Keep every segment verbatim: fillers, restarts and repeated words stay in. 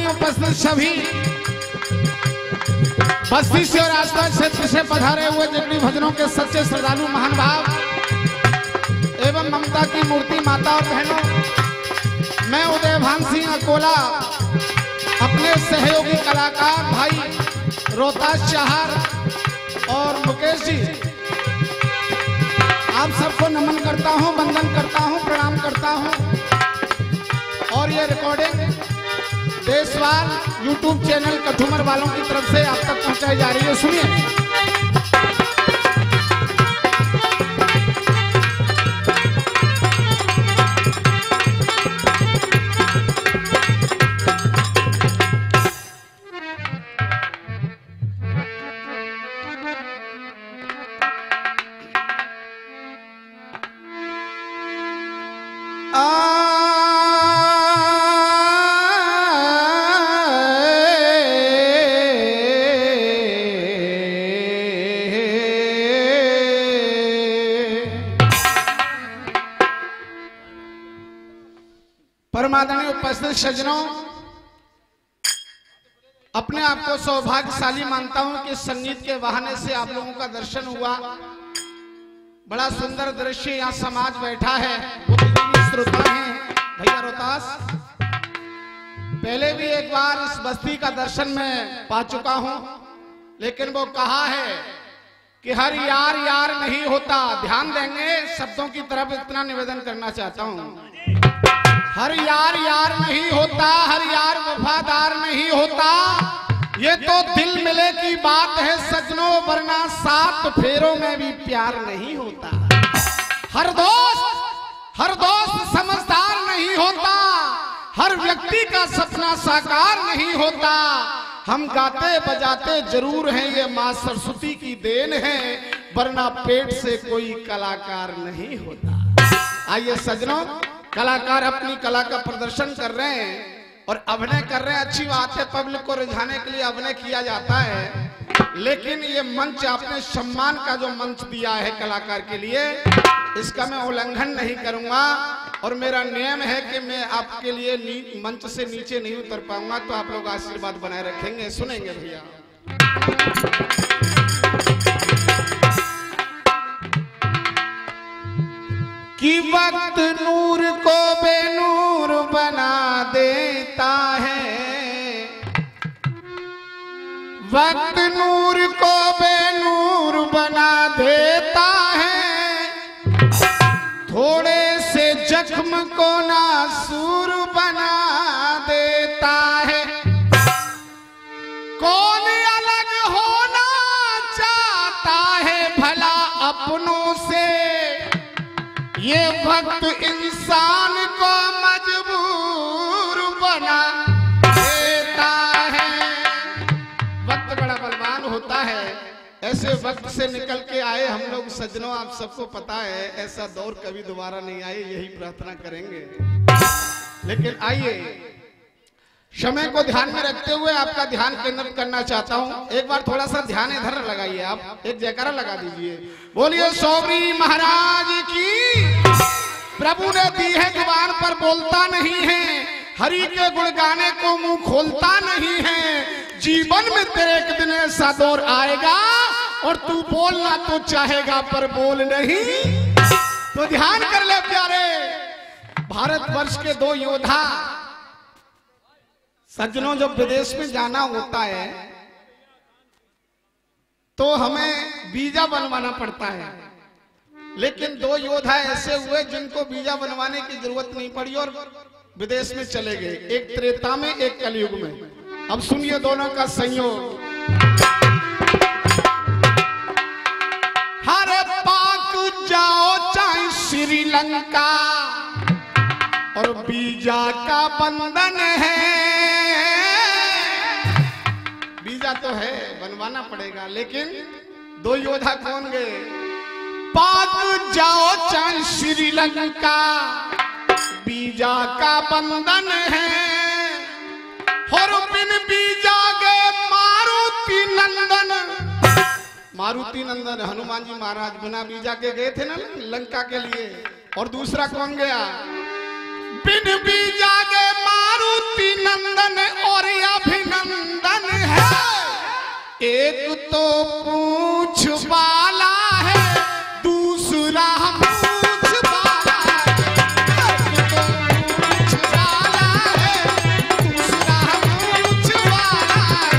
परमादरणीय उपस्थित सभी बस्ती से और आसपास क्षेत्र से पधारे हुए जितनी भजनों के सच्चे श्रद्धालु महान भाव एवं ममता की मूर्ति माता और बहनों, मैं उदयभान सिंह अकोला अपने सहयोगी कलाकार भाई रोहतास चाहर और मुकेश जी आप सबको नमन करता हूं, वंदन करता हूं, प्रणाम करता हूं। और ये recording Deshwal YouTube channel Kathumar वालों की तरफ से आप तक पहुंचाई जा रही है। सुनिए। परमादरणीय उपस्थित सज्जनों, अपने आप को सौभाग्यशाली मानता हूं कि संगीत के बहाने से आप लोगों का दर्शन हुआ। बड़ा सुंदर दृश्य, यहाँ समाज बैठा है, श्रोता हैं भैया रोहतास। पहले भी एक बार इस बस्ती का दर्शन में पा चुका हूं, लेकिन वो कहा है कि हर यार यार नहीं होता। ध्यान देंगे शब्दों की तरफ, इतना निवेदन करना चाहता हूं। हर यार यार नहीं होता, हर यार वफादार नहीं होता, ये तो दिल मिले की बात है सजनों, वरना सात फेरों में भी प्यार नहीं होता। हर दोस्त हर दोस्त समझदार नहीं होता, हर व्यक्ति का सपना साकार नहीं होता। हम गाते बजाते जरूर हैं, ये माँ सरस्वती की देन है, वरना पेट से कोई कलाकार नहीं होता। आइए सजनों, कलाकार अपनी कला का प्रदर्शन कर रहे हैं और अभिनय कर रहे हैं। अच्छी बात है, पब्लिक को रिझाने के लिए अभिनय किया जाता है, लेकिन ये मंच आपने सम्मान का जो मंच दिया है कलाकार के लिए, इसका मैं उल्लंघन नहीं करूंगा। और मेरा नियम है कि मैं आपके लिए मंच से नीचे नहीं उतर पाऊंगा, तो आप लोग आशीर्वाद बनाए रखेंगे। सुनेंगे भैया। कि वक्त नूर को बेनूर बना देता है, वक्त नूर को बेनूर बना देता है, थोड़े से जख्म को नासूर बना देता है। कौन अलग होना चाहता है भला अपनों से, ये वक्त इंसान को मजबूर बना देता है। वक्त बड़ा बलवान होता है, ऐसे वक्त से निकल के आए हम लोग सज्जनों, आप सबको पता है ऐसा दौर कभी दोबारा नहीं आए, यही प्रार्थना करेंगे। लेकिन आइए, समय को ध्यान में रखते हुए आपका ध्यान केंद्रित करना चाहता हूं। एक बार थोड़ा सा ध्यान इधर लगाइए, आप एक जयकारा लगा दीजिए। बोलिए सौरी महाराज की। प्रभु ने दी है जुबान पर बोलता नहीं है, हरि के गुण गाने को मुंह खोलता नहीं है। जीवन में तेरे एक दिन ऐसा दौर आएगा और तू बोलना तो चाहेगा पर बोल नहीं। तो ध्यान कर ले प्यारे, भारतवर्ष के दो योद्धा सज्जनों, जब विदेश में जाना होता है तो हमें वीजा बनवाना पड़ता है, लेकिन दो योद्धा ऐसे हुए जिनको वीजा बनवाने की जरूरत नहीं पड़ी और विदेश में चले गए, एक त्रेता में एक कलयुग में। अब सुनिए दोनों का संयोग। हरे पाक जाओ चाहे श्रीलंका और वीजा का बंधन है। वीजा तो है, बनवाना पड़ेगा, लेकिन दो योद्धा कौन गए? पाक जाओ चाहे श्रीलंका, वीजा का बंधन है। और बिन वीजा गए मारुति नंदन। मारुति नंदन हनुमान जी महाराज बिना वीजा के गए थे ना लंका के लिए। और दूसरा कौन गया? बिन वीजा गए मारुति मारुति नंदन और अभिनंदन है। एक तो पूछ वाला है, दूसरा पूछ वाला है। एक तो पूछ वाला है, दूसरा पूछ वाला है।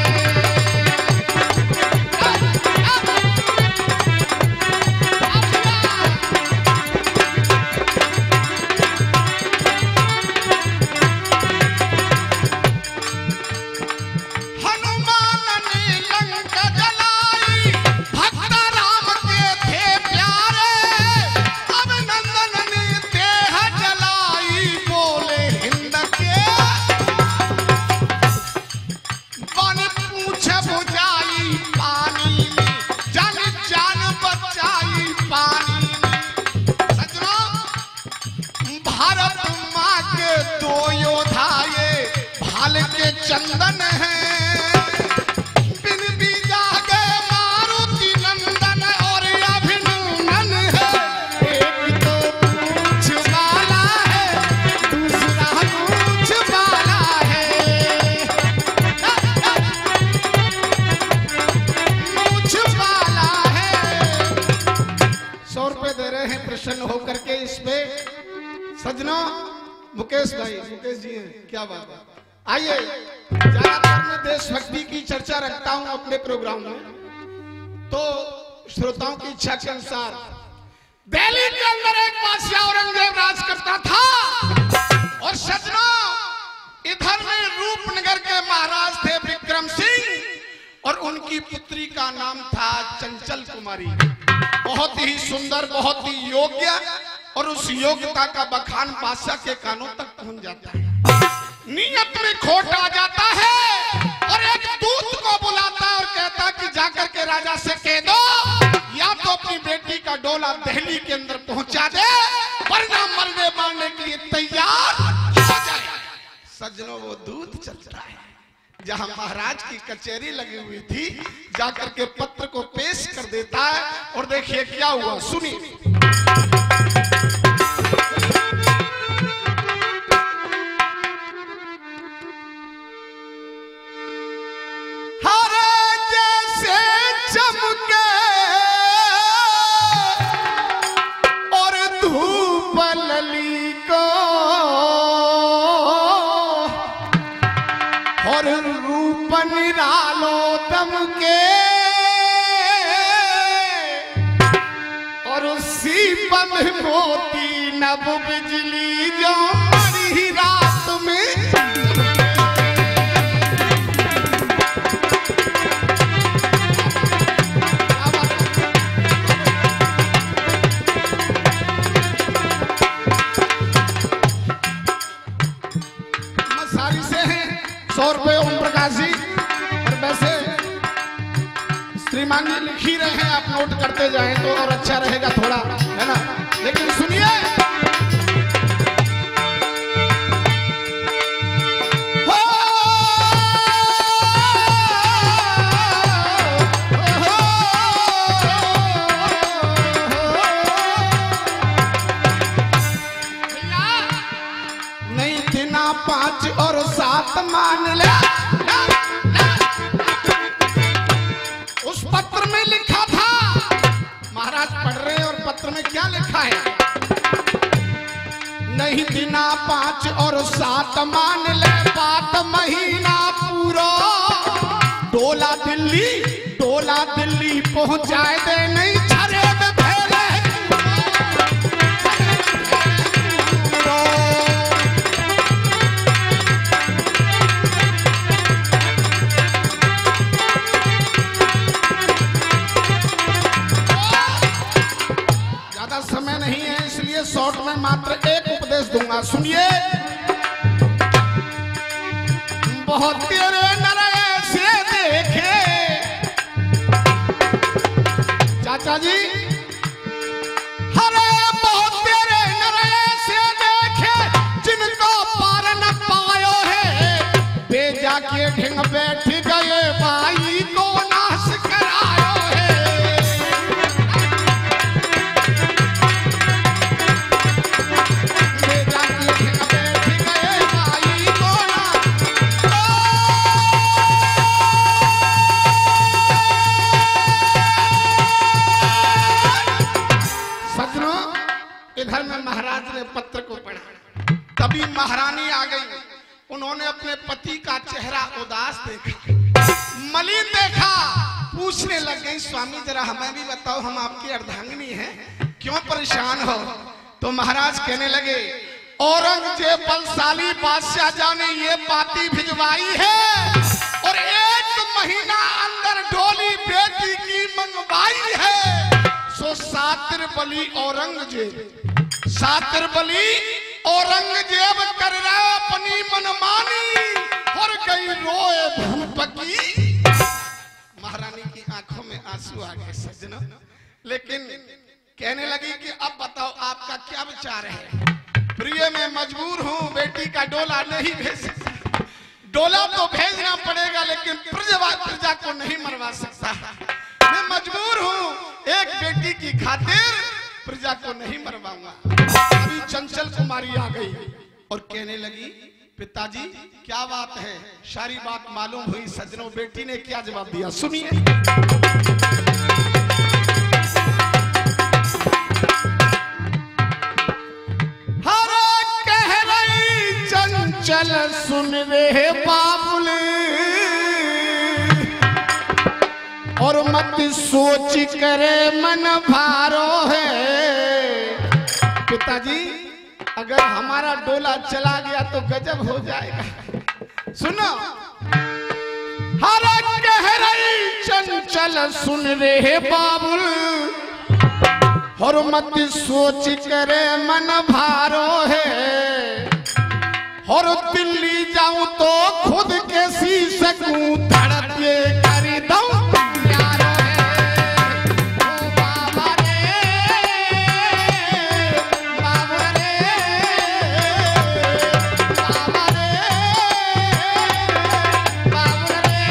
चंदन है बिन बीजा के मारुति नंदन और अभिनंदन है। एक तो पूछ वाला है, दूसरा पूछ वाला है। पूछ वाला है। सौ रुपए दे रहे हैं प्रसन्न होकर के इस पे सजनों। मुकेश भाई, मुकेश जी हैं, क्या बात है। आइए, ज्यादातर मैं देशभक्ति की चर्चा रखता हूं अपने प्रोग्राम में, तो श्रोताओं की इच्छा के अनुसार दिल्ली के अंदर एक बादशाह औरंगजेब राज करता था। और सजनों, इधर में रूपनगर के महाराज थे विक्रम सिंह और उनकी पुत्री का नाम था चंचल कुमारी। बहुत ही सुंदर, बहुत ही योग्य, और उस योग्यता का बखान बादशाह के कानों तक पहुंच जाता है। नियत में खोट आ जाता है और एक दूत को बुलाता है और कहता है कि जाकर के राजा से कह दो या तो अपनी बेटी का डोला दिल्ली के अंदर पहुंचा दे, वरना मरने मारने के लिए तैयार हो जाए। सज्जनों, वो दूत चलता है जहां महाराज की कचहरी लगी हुई थी, जाकर के पत्र को पेश कर देता है। और देखिए क्या हुआ, सुनिए। मोती नब बिजली जो मरी रात में। सारी से हैं सौ रुपए ओम प्रकाश जी। और वैसे श्रीमान जी लिख ही रहे हैं, आप नोट करते जाएं तो और अच्छा रहेगा थोड़ा, है ना। लेकिन सुनिए, हो, हो, नहीं दिना पांच और सात मान ले। उस पत्र में लिखा था, महाराज पढ़ रहे हैं, और पत्र में क्या लिखा है, नहीं दिना पांच और सात मान ले, बात महीना पूरा, डोला दिल्ली डोला दिल्ली पहुंचाए दे, नहीं छरे में फैले। ज्यादा समय नहीं है, इसलिए शॉर्ट में मात्र एक उपदेश दूंगा, सुनिए। बहुत तेरे नरे से देखे चाचा जी, हरे बहुत तेरे नरे से देखे, जिनको पार न पायो है, बेजा के ढिंग बैठ गए भाई को नाश करायो है। बेजा के ढिंग बैठ गए भाई को में महाराज ने पत्र को पढ़ा। तभी महारानी आ गई। उन्होंने अपने पति का चेहरा उदास देखा, मलिन देखा, पूछने लग गई, स्वामी जरा हमें भी बताओ, हम आपकी अर्धांगिनी हैं, क्यों परेशान हो? तो महाराज कहने लगे, औरंगजेब बलशाली बादशाह जाने ये पाती भिजवाई है और एक महीना अंदर डोली बेटी की मंगवाई है। सो सातिर बली औरंगजेब, सातिर बली औरंगजेब कर रहा अपनी मनमानी और गई रोए भूपकी। महारानी की आंखों में आंसू आ गए सज्जनों, लेकिन कहने लगी कि अब बताओ आपका क्या विचार है? प्रिय मैं मजबूर हूँ, बेटी का डोला नहीं भेज सकता। डोला तो भेजना पड़ेगा लेकिन प्रजा प्रजा को नहीं मरवा सकता। मैं मजबूर हूँ, एक बेटी की खातिर प्रजा को नहीं मरवाऊंगा। अभी चंचल कुमारी आ गई और कहने लगी, पिताजी क्या बात है? सारी बात मालूम हुई सज्जनों। बेटी ने क्या जवाब दिया सुनिए। चल सुन रे बाबुल और मत सोच करे मन भारो है। पिताजी अगर हमारा डोला चला गया तो गजब हो जाएगा। सुनो, हर कह रही चंचल सुन रे बाबुल और मत सोच करे मन भारो है। और दिल्ली जाऊं तो खुद के सी सकूं, धड़क ये करी दूं प्यार है। ओ बाबा रे, बाबा रे, बाबा रे, बाबा रे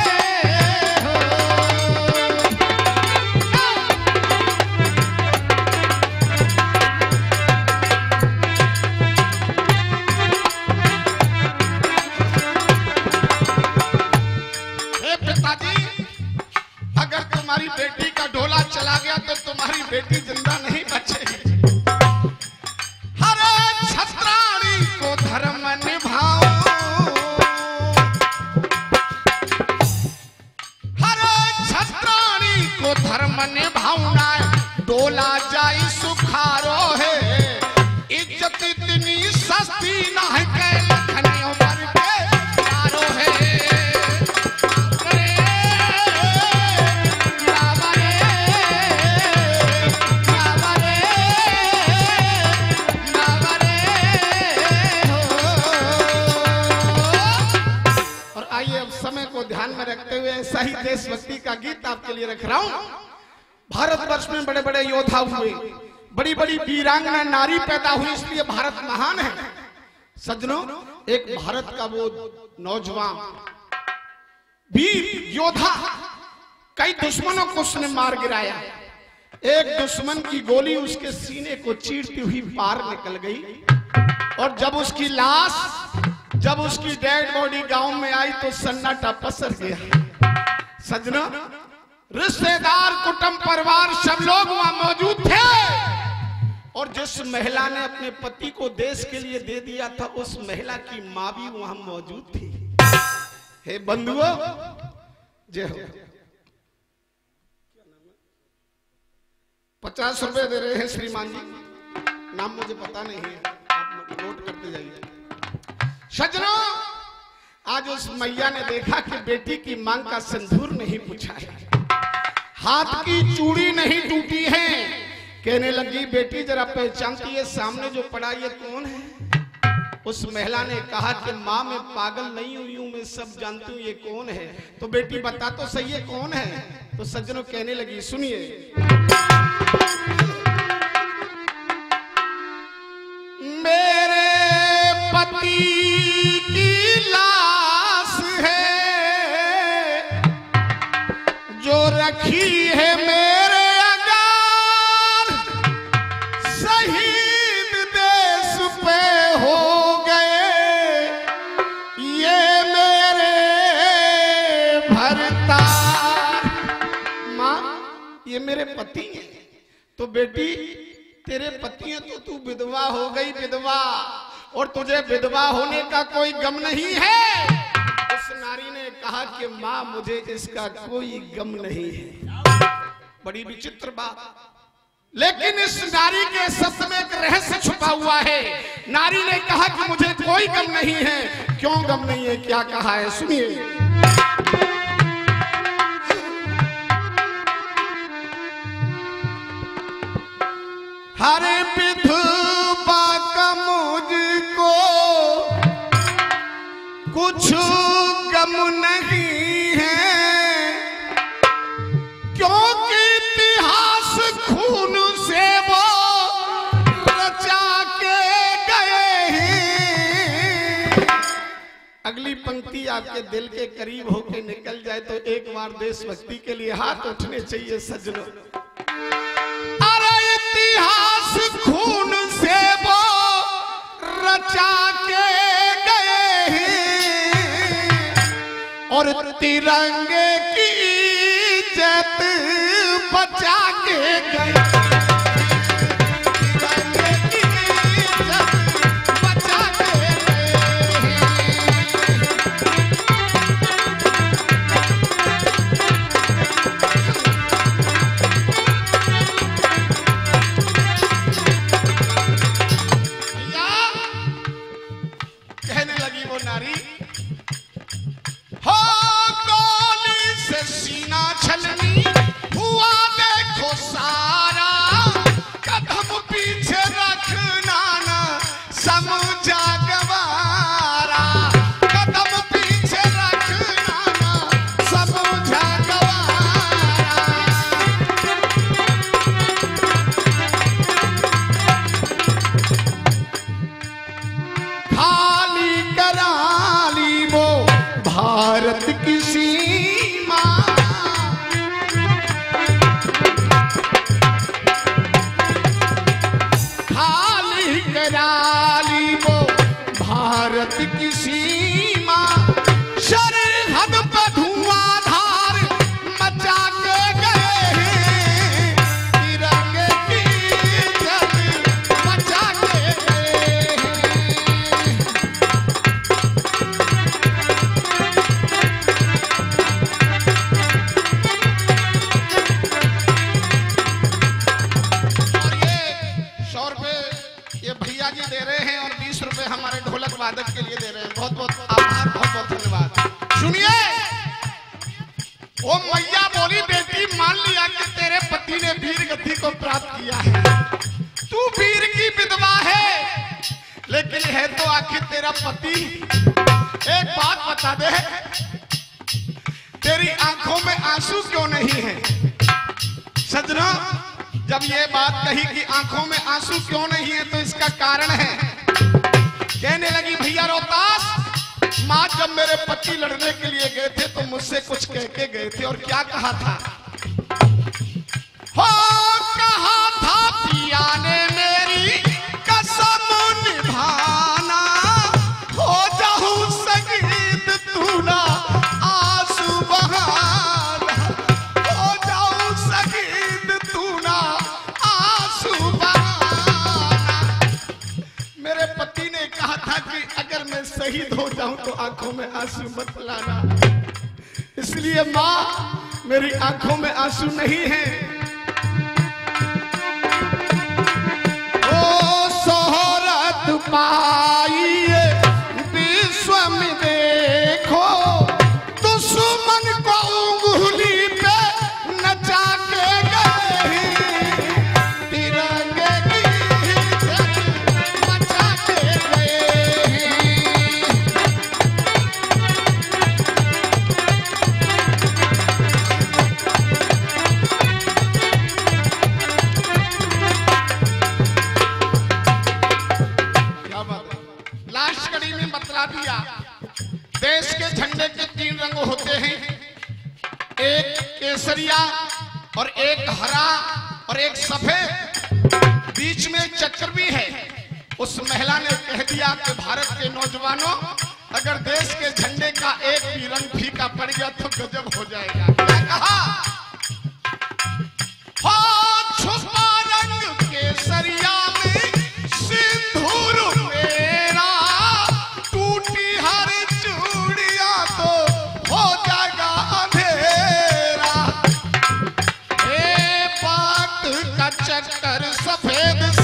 बेटी का ढोला चला गया तो तुम्हारी बेटी जिंदा नहीं बचेगी। हरे छत्राणी को धर्म निभाओ, हरे छत्राणी को धर्म निभाऊना, डोला जाई सुखारो है। इज्जत इतनी सस्ती ना है के लखनी उमर के प्यारो है। ध्यान में रखते हुए ऐसा ही देशभक्ति का गीत आपके लिए रख रहा हूं। भारतवर्ष में बड़े बड़े योद्धा हुए, बड़ी बड़ी वीरांगना नारी पैदा हुई, इसलिए भारत महान है। सज्जनों, एक भारत का वो नौजवान वीर योद्धा, कई दुश्मनों को उसने मार गिराया। एक दुश्मन की गोली उसके सीने को चीरती हुई पार निकल गई और जब उसकी लाश, जब उसकी डेड बॉडी गांव में आई तो सन्नाटा पसर गया। सज्जनों, रिश्तेदार, कुटुंब, परिवार सब लोग वहां मौजूद थे और जिस महिला ने अपने पति को देश के लिए दे दिया था, उस महिला की मां भी वहां मौजूद थी। हे बंधुओं, जय हो। पचास रुपए दे रहे हैं श्रीमान जी, नाम मुझे पता नहीं है, आप लोग नोट करते जाइए। सज्जनों, आज उस मैया ने देखा कि बेटी की मांग का सिंदूर नहीं पूछा है, हाथ की चूड़ी नहीं टूटी है। कहने लगी, बेटी जरा पहचानती है सामने जो पड़ा ये कौन है? उस महिला ने कहा कि माँ मैं पागल नहीं हुई हूँ, मैं सब जानती हूँ, ये कौन है? तो बेटी बता तो सही है कौन है? तो सज्जनों कहने लगी, सुनिए। मेरे पति की लाश है जो रखी है मेरे अगार, शहीद देश पे हो गए ये मेरे भरतार। माँ, ये मेरे पति हैं। तो बेटी तेरे पति हैं तो तू विधवा हो गई, विधवा, और तुझे विधवा होने का कोई गम नहीं है। उस नारी ने कहा कि माँ मुझे इसका कोई गम नहीं है। बड़ी विचित्र बात, लेकिन इस नारी के शब्द में एक रहस्य छुपा हुआ है। नारी ने कहा कि मुझे कोई गम नहीं है। क्यों गम नहीं है, क्या कहा है, सुनिए। हरे विधवा का मुझको कुछ गम नहीं है, क्योंकि इतिहास खून से वो रचा के गए हैं। अगली पंक्ति आपके दिल के करीब होके निकल जाए तो एक बार देशभक्ति के लिए हाथ उठने चाहिए सज्जनों। अरे इतिहास खून से वो रचा के गए हैं और तिरंगे की इज्जत बचा के गए। तिरंगे की इज्जत बचा के के लिए दे रहे हैं। बहुत बहुत आभार, बहुत बहुत धन्यवाद। सुनिए, वो मैया बोली, बेटी मान लिया कि तेरे पति ने वीर गति को प्राप्त किया है, तू वीर की विधवा है, लेकिन है तो आखिर तेरा पति। एक बात बता दे, तेरी आंखों में आंसू क्यों नहीं है? सजना, जब ये बात कही कि आंखों में आंसू क्यों नहीं है तो इसका कारण है। कहने लगी, भैया रोहतास, माँ जब मेरे पति लड़ने के लिए गए थे तो मुझसे कुछ कह के गए थे, और क्या कहा था? हो कहा था पिया ने मेरी कसम निभाना, हो जाऊं शहीद तू ना आंसू बहाना, हो जाऊं शहीद तू ना आंसू बहाना। मेरे पति ने कहा था कि अगर मैं शहीद हो जाऊं तो आंखों में आंसू मत लाना, इसलिए माँ मेरी आंखों में आंसू नहीं है। ओ शोहरत पाइए विश्व में देखो, दुश्मन को उंगली पे नचा के गए, तिरंगे की इज्जत बचा के गए। लास्ट कड़ी में बतला दिया, देश के झंडे के तीन रंग होते हैं, एक केसरिया और एक हरा और एक सफेद, बीच में चक्र भी है। उस महिला ने कह दिया कि भारत के नौजवानों, अगर देश के झंडे का एक भी रंग फीका पड़ गया तो गजब हो जाएगा। क्या कहा? हो छुपा रंग केसरिया चक्कर सफेद